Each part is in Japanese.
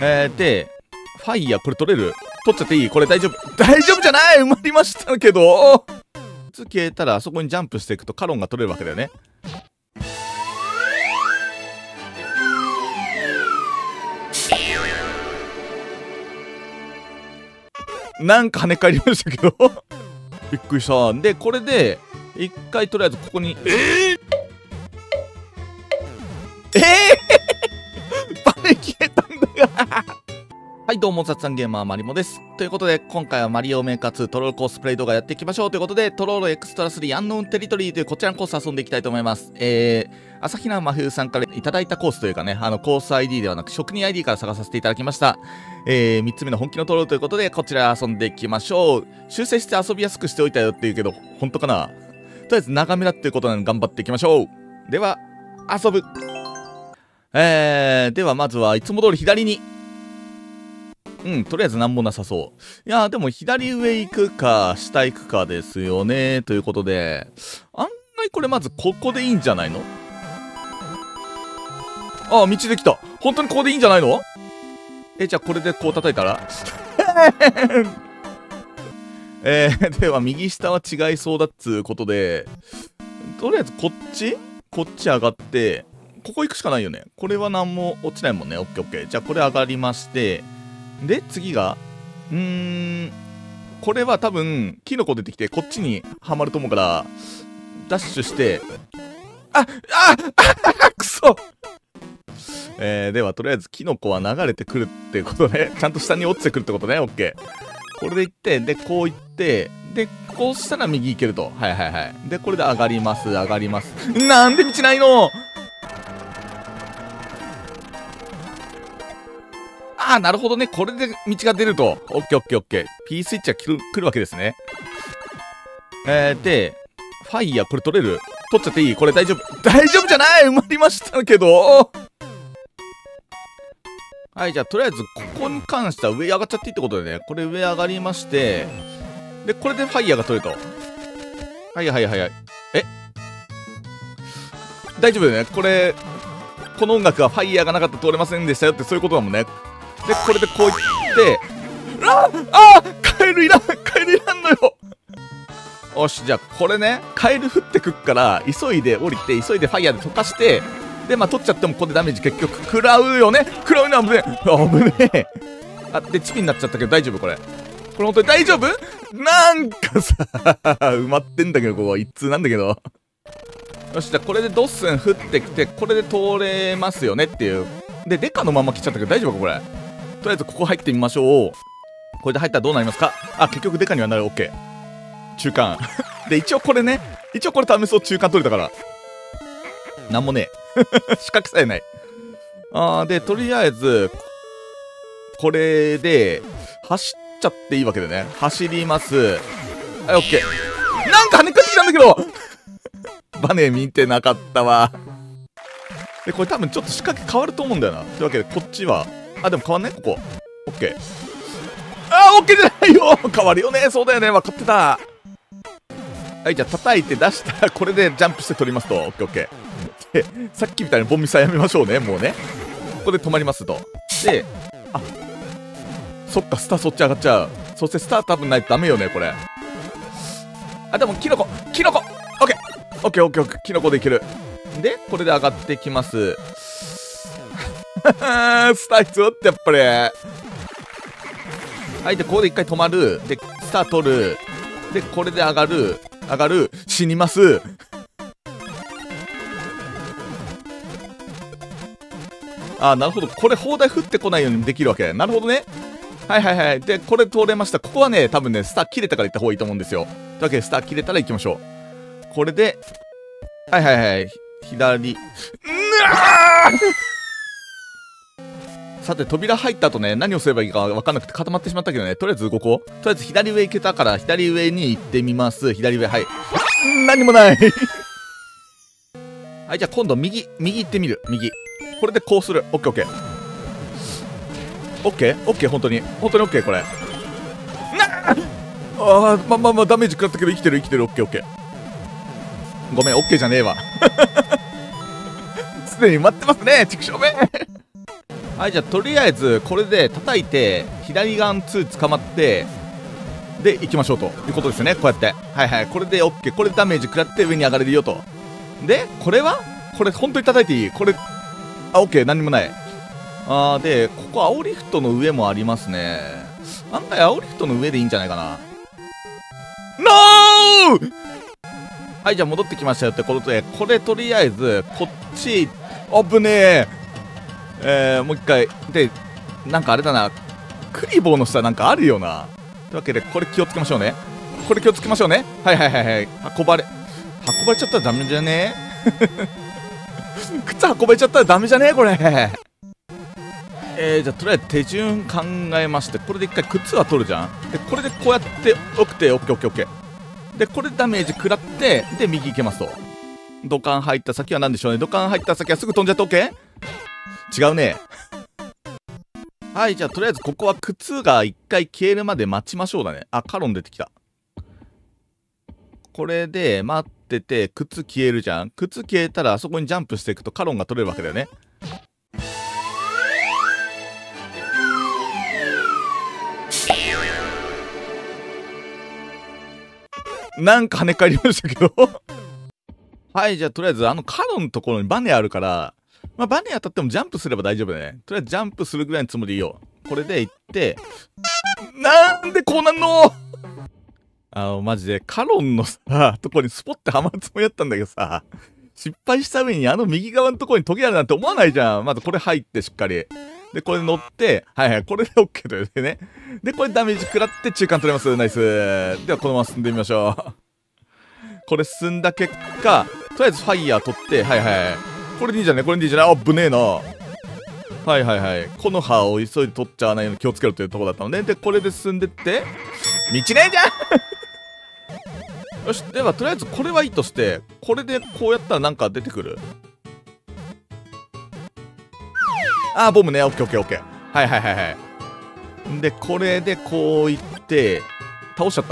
で、ファイヤーこれ取れる？取っちゃっていい？これ大丈夫？大丈夫じゃない！埋まりましたけど続けたらあそこにジャンプしていくとカロンが取れるわけだよね。なんか跳ね返りましたけどびっくりした。で、これで一回とりあえずここにバネ消えたんだよはい、どうも、雑談ゲーマーマリモです。ということで、今回はマリオメーカー2トロールコースプレイ動画やっていきましょうということで、トロールエクストラ3アンノーンテリトリーというこちらのコース遊んでいきたいと思います。朝比奈真冬さんからいただいたコースというかね、コース ID ではなく職人 ID から探させていただきました。3つ目の本気のトロールということで、こちら遊んでいきましょう。修正して遊びやすくしておいたよって言うけど、本当かな？とりあえず長めだっていうことなので頑張っていきましょう。では、遊ぶ。ではまずはいつも通り左に。とりあえずなんもなさそう。いやー、でも左上行くか、下行くかですよね。ということで、案外これまずここでいいんじゃないの？ああ、道できた。本当にここでいいんじゃないの？じゃあこれでこう叩いたらでは右下は違いそうだっつうことで、とりあえずこっち上がって、ここ行くしかないよね。これは何も落ちないもんね。オッケーオッケー。じゃあこれ上がりまして、で、次が、これは多分、キノコ出てきて、こっちにはまると思うから、ダッシュして、くそでは、とりあえず、キノコは流れてくるってことね。ちゃんと下に落ちてくるってことね。オッケー。これで行って、で、こう行って、で、こうしたら右行けると。はいはいはい。で、これで上がります、上がります。なんで道ないの？なるほどね。これで道が出ると。オッケーオッケーオッケー。P スイッチが来るわけですね。で、ファイヤーこれ取れる？取っちゃっていい？これ大丈夫？大丈夫じゃない！埋まりましたけどはい、じゃあとりあえずここに関しては上上がっちゃっていいってことでね。これ上上がりまして、で、これでファイヤーが取れると。はいはいはいはい。大丈夫だよね。この音楽はファイヤーがなかったら通れませんでしたよってそういうことだもんね。で、これでこういって、カエルいらんのよよし、じゃあこれね、カエル降ってくっから、急いで降りて、急いでファイヤーで溶かして、で、取っちゃってもここでダメージ結局食らうよね。食らうの危ねえ。で、チビになっちゃったけど大丈夫これ本当に大丈夫？なんかさ、埋まってんだけど、ここ一通なんだけど。よし、じゃあこれでドッスン降ってきて、これで通れますよねっていう。で、デカのまま来ちゃったけど大丈夫かこれ。とりあえずここ入ってみましょう。これで入ったらどうなりますか？結局デカにはなる。オッケー。中間。で、一応これ試そう。中間取れたから。なんもねえ。仕掛けさえない。で、とりあえず、これで、走っちゃっていいわけだね。走ります。はい、オッケー。なんか跳ね返ってきたんだけどバネ見てなかったわ。で、これ多分ちょっと仕掛け変わると思うんだよな。というわけで、こっちは、でも変わんないここ。オッケー。オッケーじゃないよ変わるよね。そうだよね。分かってた。はい、じゃあ叩いて出したら、これでジャンプして取りますと。オッケーオッケー。で、さっきみたいにボンミサやめましょうね。もうね。ここで止まりますと。で、そっか、スターそっち上がっちゃう。そしてスター多分ないとダメよね、これ。でも、キノコオッケーオッケーオッケー、キノコでいける。で、これで上がってきます。スター必要ってやっぱり。はい、で、ここで一回止まる。で、スター取る。で、これで上がる。死にます。なるほど。これ、砲台降ってこないようにできるわけ。なるほどね。はいはいはい。で、これ通れました。ここはね、多分ね、スター切れたから行った方がいいと思うんですよ。というわけで、スター切れたら行きましょう。これで、はいはいはい。左。さて、扉入った後ね、何をすればいいか分かんなくて固まってしまったけどね、とりあえず動こう。とりあえず左上行けたから、左上に行ってみます。左上、はい。何もないはい、じゃあ今度右行ってみる。右。これでこうする。オッケーオッケー。オッケーオッケー、本当にオッケー、これ。ダメージ食らったけど生きてる。オッケーオッケー。ごめん、オッケーじゃねえわ。すでに埋まってますね、畜生め。 はい、じゃあとりあえずこれで叩いて左側の2捕まってで行きましょうということですね。こうやってはいはい、これで OK。 これでダメージ食らって上に上がれるよと。でこれはこれ本当に叩いていい？これOK、何にもない。でここ青リフトの上もありますね。案外青リフトの上でいいんじゃないかな。ノー。はい、じゃあ戻ってきましたよってことで、これとりあえずこっち危ねえ。もう一回で、なんかあれだな、クリボーの下なんかあるよな。というわけでこれ気をつけましょうね。これ気をつけましょうね。はいはいはいはい。運ばれちゃったらダメじゃね靴運ばれちゃったらダメじゃねこれ。じゃあとりあえず手順考えまして、これで一回靴は取るじゃん。でこれでこうやって奥手、オッケーオッケーオッケー。でこれでダメージ食らってで右行けますと。土管入った先は何でしょうね。土管入った先はすぐ飛んじゃって OK？ 違うね。はい、じゃあとりあえずここは靴が一回消えるまで待ちましょうだね。カロン出てきた。これで待ってて靴消えるじゃん。靴消えたらあそこにジャンプしていくとカロンが取れるわけだよね。なんか跳ね返りましたけどはい、じゃあとりあえずカロンのところにバネあるから、バネ当たってもジャンプすれば大丈夫だね。とりあえずジャンプするぐらいのつもりでいいよ。これで行ってなんでこうなんのマジでカロンのさとこにスポッてはまるつもりだったんだけどさ、失敗した上に右側のところにトゲあるなんて思わないじゃん。まずこれ入ってしっかりでこれ乗ってはいはい、これで OK というね。でこれダメージ食らって中間取れます。ナイス。ではこのまま進んでみましょうこれ進んだ結果とりあえずファイヤー取ってはいはい、これでいいじゃね、これでいいじゃね。ぶねえな。はいはいはい、この葉を急いで取っちゃわないように気をつけろというところだったので、でこれで進んでって道ねえじゃんよし、ではとりあえずこれはいいとして、これでこうやったらなんか出てくる。ボムね。オッケーオッケーオッケー。はいはいはいはい。でこれでこういって倒しちゃった。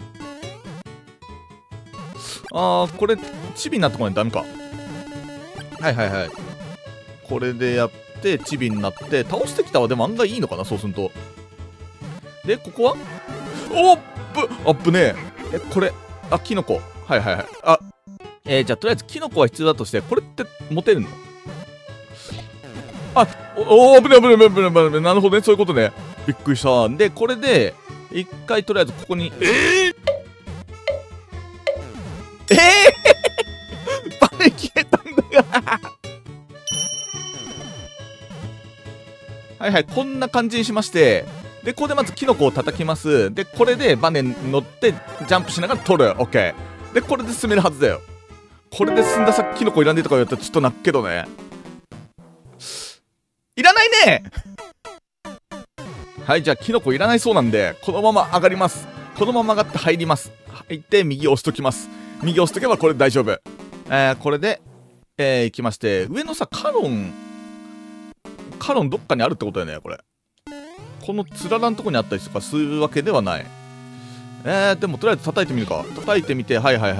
これチビになったところにダメか。はいはいはい、これでやってチビになって倒してきたわ。でも案外いいのかな、そうすると。でここはぶねえ。これキノコ。はいはいはい。じゃあとりあえずキノコは必要だとして、これって持てるの？危ねえ危ねえ危ねえ危ねえ。なるほどね、そういうことね。びっくりした。でこれで一回とりあえずここにバネ消えたんだがはいはい、こんな感じにしまして、でここでまずキノコを叩きます。でこれでバネに乗ってジャンプしながら取る。 OK でこれで進めるはずだよ。これで進んだ先キノコいらねえとか言われたらちょっと泣くけどね。いらないねはい、じゃあキノコいらないそうなんでこのまま上がります。このまま上がって入ります。入って右押しときます。右押しとけばこれで大丈夫。これで行きまして、上のさカロンどっかにあるってことだよね。これこのつららのとこにあったりとかするわけではない。でもとりあえず叩いてみるか。叩いてみてはいはいはい、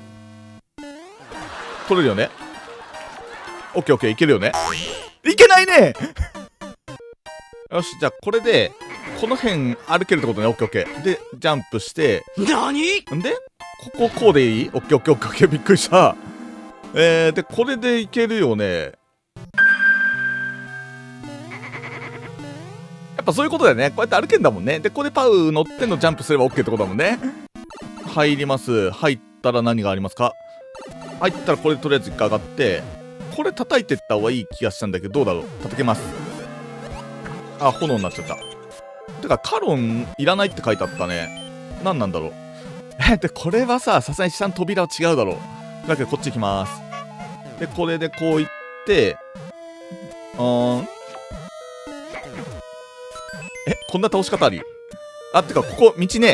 取れるよね。オッケーオッケー、いけるよね。いけないねよし、じゃあこれでこの辺歩けるってことね。オッケーオッケーでジャンプしてんでここうでいい？オッケーオッケーオッケー、びっくりした。でこれでいけるよね。やっぱそういうことだよね。こうやって歩けんだもんね。でここでパウ乗ってのジャンプすれば OK ってことだもんね。入ります。入ったら何がありますか？入ったらこれでとりあえず一回上がって、これ叩いてった方がいい気がしたんだけど、どうだろう。叩けます。炎になっちゃった。てかカロンいらないって書いてあったね。何なんだろう。でこれはさすがに下の扉は違うだろう。だけどこっち行きます。でこれでこういってこんな倒し方あり？てかここ道ね。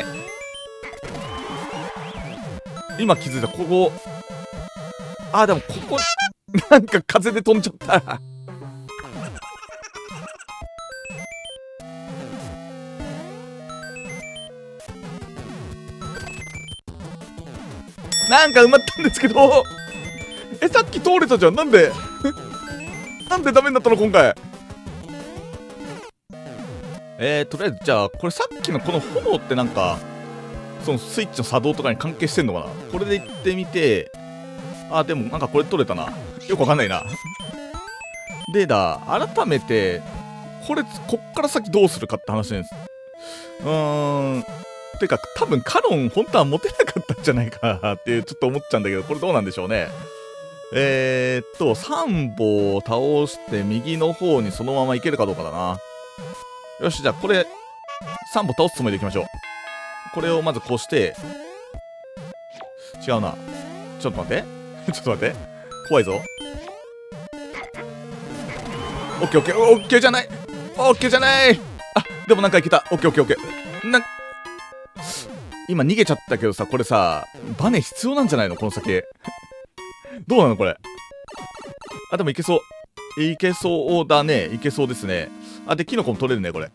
今気づいた。ここでもここなんか風で飛んじゃったなんか埋まったんですけどさっき通れたじゃん。なんでなんでダメになったの今回。 とりあえず、じゃあ、これさっきのこの炎ってなんか、そのスイッチの作動とかに関係してんのかな。これで行ってみて、あ、でもなんかこれ取れたな。よくわかんないな。で改めて、こっから先どうするかって話です。てか、多分カノン本当は持てなかったんじゃないかってちょっと思っちゃうんだけど、これどうなんでしょうね。3本を倒して右の方にそのまま行けるかどうかだな。よし、じゃあこれ、3本倒すつもりでいきましょう。これをまずこうして、違うな。ちょっと待って。ちょっと待って。怖いぞ。オッケーオッケー、オッケーじゃない。オッケーじゃない。あ、でもなんかいけた。オッケーオッケーオッケー。今逃げちゃったけどさ、これさ、バネ必要なんじゃないのこの先。どうなのこれ。あ、でもいけそう。いけそうだね。いけそうですね。あ、で、キノコも取れるね、これ。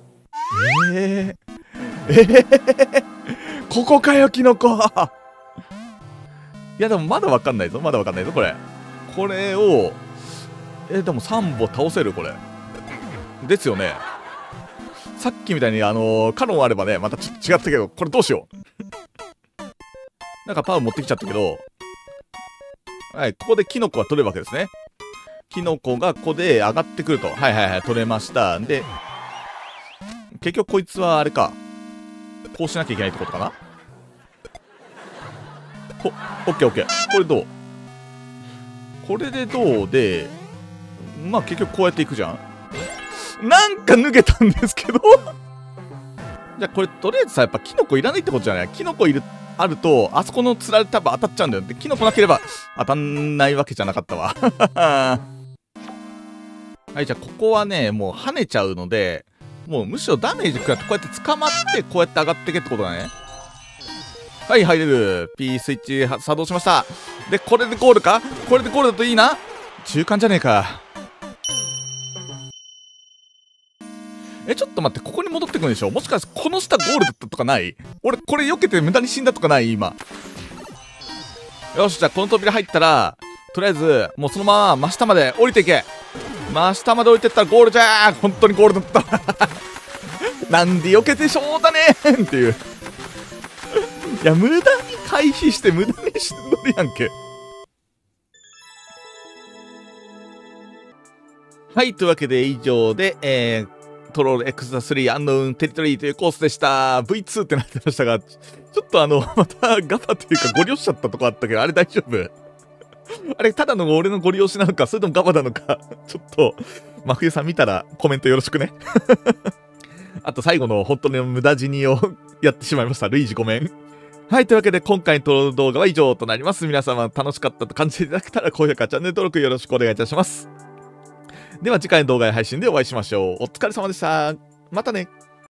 ここかよ、キノコ。いや、でもまだわかんないぞ。まだわかんないぞ、これ。これを、でも3本倒せるこれ。ですよね。さっきみたいにカノンあればね、またちょっと違ったけど、これどうしよう。なんかパウ持ってきちゃったけど、はい、ここでキノコは取れるわけですね。キノコがここで上がってくると。はいはいはい、取れました。で、結局こいつはあれか。こうしなきゃいけないってことかな。オッケーオッケー。これどう？これでどうで、まあ結局こうやっていくじゃん。なんか脱げたんですけどじゃあこれとりあえずさ、やっぱキノコいらないってことじゃない？キノコあると、あそこのつられ多分当たっちゃうんだよ。で、キノコなければ当たんないわけじゃなかったわはい、じゃあここはね、もう跳ねちゃうので、もうむしろダメージ食らってこうやって捕まってこうやって上がってけってことだね。はい、入れる。P スイッチ作動しました。で、これでゴールか？これでゴールだといいな。中間じゃねえか。ちょっと待って、ここに戻ってくるんでしょ？もしかしてこの下ゴールだったとかない？俺、これ避けて無駄に死んだとかない？今。よし、じゃあこの扉入ったら、とりあえず、もうそのまま真下まで降りていけ。真下まで降りてったらゴールじゃー。本当にゴールだったなんで避けてしょうだねーっていういや、無駄に回避して無駄にしんどるやんけ。はい、というわけで以上で、トロールエクストラ3アンノウンテリトリーというコースでした。V2 ってなってましたが、ちょっとまたガバというかゴリ押しちゃったとこあったけど、あれ大丈夫あれ、ただの俺のゴリ押しなのか、それともガバなのか、ちょっと、真冬さん見たらコメントよろしくね。あと最後の本当に無駄死にをやってしまいました。ルイージごめん。はい、というわけで今回のトロール動画は以上となります。皆様楽しかったと感じていただけたら高評価、チャンネル登録よろしくお願いいたします。では次回の動画や配信でお会いしましょう。お疲れ様でした。またね。